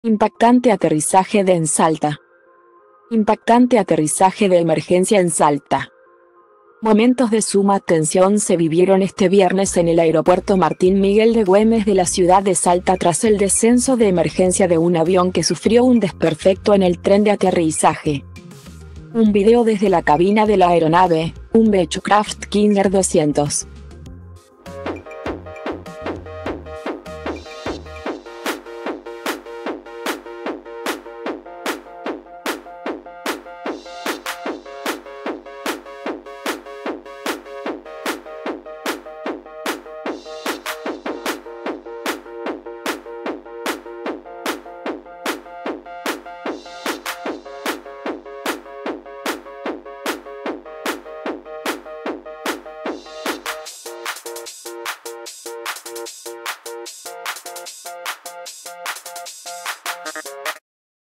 Impactante aterrizaje en Salta. Impactante aterrizaje de emergencia en Salta. Momentos de suma tensión se vivieron este viernes en el aeropuerto Martín Miguel de Güemes de la ciudad de Salta tras el descenso de emergencia de un avión que sufrió un desperfecto en el tren de aterrizaje. Un video desde la cabina de la aeronave, un Beechcraft King Air 200.